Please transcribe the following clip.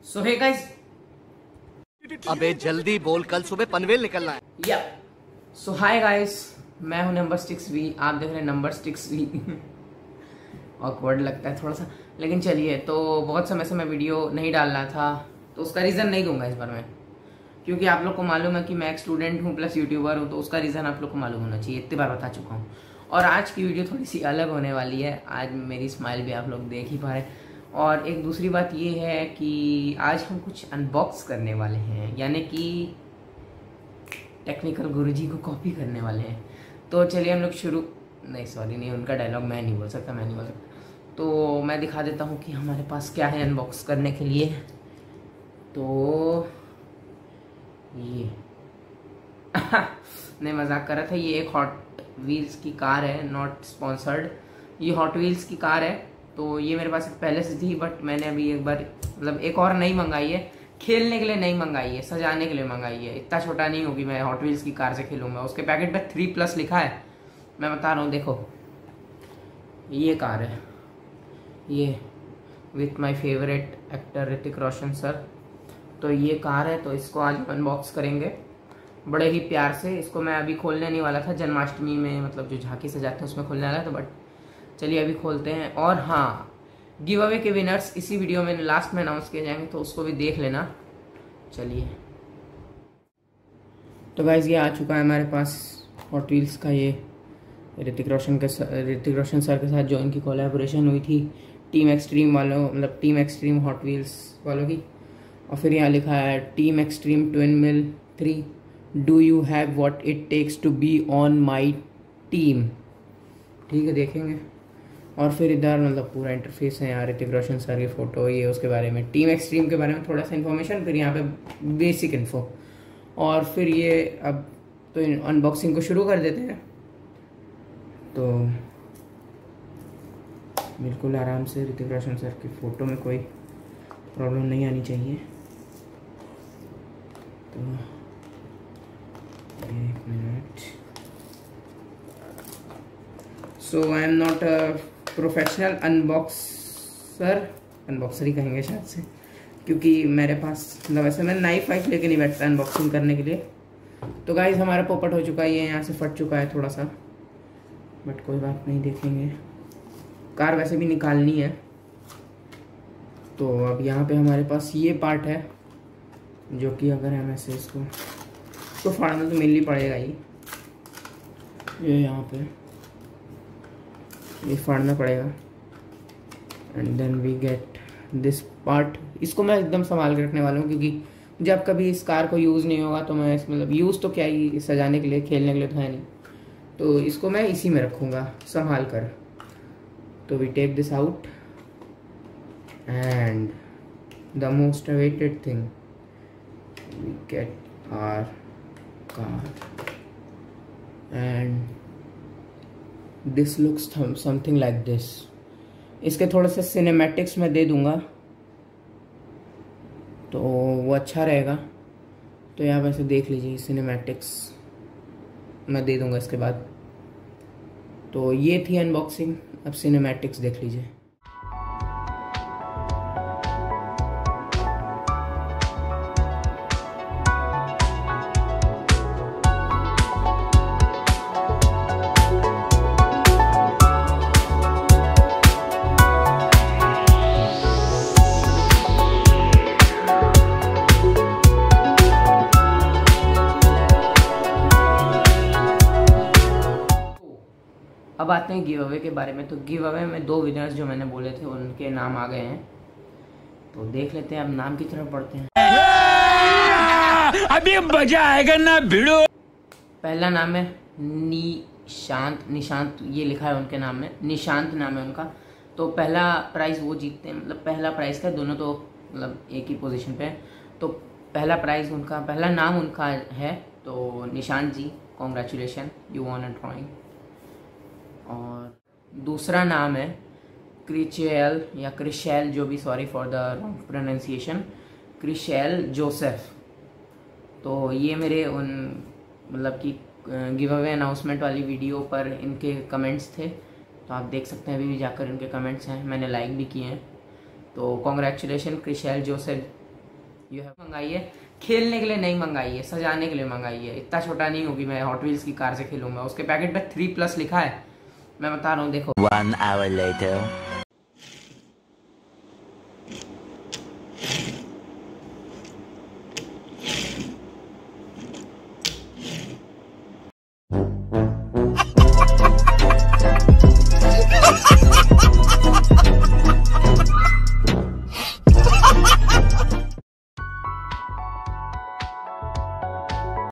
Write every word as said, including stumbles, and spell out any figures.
सो hey guys, अबे जल्दी बोल, कल सुबह पनवेल निकलना है। या सो हाय गाइस, मैं हूं नंबर सिक्स वी, आप देख रहे हैं नंबर सिक्स वी। ऑकवर्ड लगता है थोड़ा सा, लेकिन चलिए। तो बहुत समय से मैं वीडियो नहीं डाल रहा था, तो उसका रीज़न नहीं दूंगा इस बार मैं, क्योंकि आप लोग को मालूम है कि मैं एक स्टूडेंट हूँ प्लस यूट्यूबर हूँ, तो उसका रीज़न आप लोग को मालूम होना चाहिए, इतनी बार बता चुका हूँ। और आज की वीडियो थोड़ी सी अलग होने वाली है। आज मेरी स्माइल भी आप लोग देख ही पा रहे हैं। और एक दूसरी बात ये है कि आज हम कुछ अनबॉक्स करने वाले हैं, यानी कि टेक्निकल गुरुजी को कॉपी करने वाले हैं। तो चलिए हम लोग शुरू, नहीं सॉरी नहीं, उनका डायलॉग मैं नहीं बोल सकता, मैं नहीं बोल सकता। तो मैं दिखा देता हूँ कि हमारे पास क्या है अनबॉक्स करने के लिए। तो ये नहीं, मजाक कर रहा था। ये एक हॉट व्हील्स की कार है, नॉट स्पॉन्सर्ड। ये हॉट व्हील्स की कार है। तो ये मेरे पास पहले से थी, बट मैंने अभी एक बार मतलब एक और नई मंगाई है। खेलने के लिए नहीं मंगाई है, सजाने के लिए मंगाई है। इतना छोटा नहीं होगी मैं हॉट व्हील्स की कार से खेलूंगा। उसके पैकेट पे थ्री प्लस लिखा है, मैं बता रहा हूँ। देखो ये कार है, ये with my favourite actor Hrithik Roshan sir. तो ये कार है, तो इसको आज अनबॉक्स करेंगे बड़े ही प्यार से। इसको मैं अभी खोलने नहीं वाला था, जन्माष्टमी में मतलब जो झांकी सजाते हैं उसमें खोलने वाला था, बट चलिए अभी खोलते हैं। और हाँ, गिव अवे के विनर्स इसी वीडियो में लास्ट में अनाउंस किए जाएंगे, तो उसको भी देख लेना। चलिए, तो गाइज ये आ चुका है हमारे पास हॉट व्हील्स का। ये ऋतिक रोशन के ऋतिक रोशन सर के साथ जो इनकी कोलैबोरेशन हुई थी टीम एक्सट्रीम वालों, मतलब टीम एक्सट्रीम हॉट व्हील्स वालों की। और फिर यहाँ लिखा है team extreme twin mill three, do you have what it takes to be on my team. ठीक है, देखेंगे। और फिर इधर मतलब पूरा इंटरफेस है, यहाँ ऋतिक रोशन सर की फ़ोटो, ये उसके बारे में, टीम एक्सट्रीम के बारे में थोड़ा सा इन्फॉर्मेशन, फिर यहाँ पे बेसिक इन्फो। और फिर ये अब तो अनबॉक्सिंग को शुरू कर देते हैं। तो बिल्कुल आराम से, ऋतिक रोशन सर की फ़ोटो में कोई प्रॉब्लम नहीं आनी चाहिए। तो एक minute. So I am not a professional unboxer, unboxer ही कहेंगे शायद से, क्योंकि मेरे पास मतलब ऐसे मैं नाइफ वाइफ लेके नहीं बैठता अनबॉक्सिंग करने के लिए। तो गाइस हमारा पोपट हो चुका है, ये यहाँ से फट चुका है थोड़ा सा, बट कोई बात नहीं, देखेंगे। कार वैसे भी निकालनी है। तो अब यहाँ पे हमारे पास ये पार्ट है, जो कि अगर हम ऐसे इसको इसको फाड़ना तो मिल ही पड़ेगा ही। ये यहाँ पे ये फाड़ना पड़ेगा, and then we get this part. इसको मैं एकदम संभाल के रखने वाला हूँ, क्योंकि जब कभी इस कार को यूज़ नहीं होगा तो मैं मतलब यूज़ तो क्या ही, सजाने के लिए खेलने के लिए तो है नहीं, तो इसको मैं इसी में रखूँगा संभाल कर। तो we take this out, and the most awaited thing, we get our car, and this looks something like this. इसके थोड़े से सिनेमैटिक्स मैं दे दूंगा, तो वो अच्छा रहेगा। तो यहाँ वैसे देख लीजिए, सिनेमैटिक्स मैं दे दूंगा इसके बाद। तो ये थी अनबॉक्सिंग, अब सिनेमैटिक्स देख लीजिए। अब आते हैं गिव अवे के बारे में। तो गिव अवे में दो विनर्स जो मैंने बोले थे उनके नाम आ गए हैं, तो देख लेते हैं। अब नाम की तरफ बढ़ते हैं। अभी मजा आएगा ना भिड़ो। पहला नाम है निशांत, निशांत ये लिखा है उनके नाम में, निशांत नाम है उनका। तो पहला प्राइज़ वो जीतते हैं, मतलब पहला प्राइज़ का, दोनों तो मतलब एक ही पोजीशन पे है। तो पहला प्राइज़ उनका, पहला नाम उनका है, तो Nishant ji congratulation, you won a drawing. और दूसरा नाम है क्रिचेल या क्रिशेल, जो भी, sorry for the wrong pronunciation, Krishel Joseph. तो ये मेरे उन मतलब कि गिव अवे अनाउंसमेंट वाली वीडियो पर इनके कमेंट्स थे, तो आप देख सकते हैं अभी भी जाकर इनके कमेंट्स हैं, मैंने लाइक भी किए हैं। तो congratulation Krishel Joseph you have मंगाई है, खेलने के लिए नहीं मंगाई है, सजाने के लिए मंगाई है। इतना छोटा नहीं होगी मैं हॉट व्हील्स की कार से खेलूंगा। उसके पैकेट पे थ्री प्लस लिखा है, मैं बता रहा हूँ देखो। One hour later.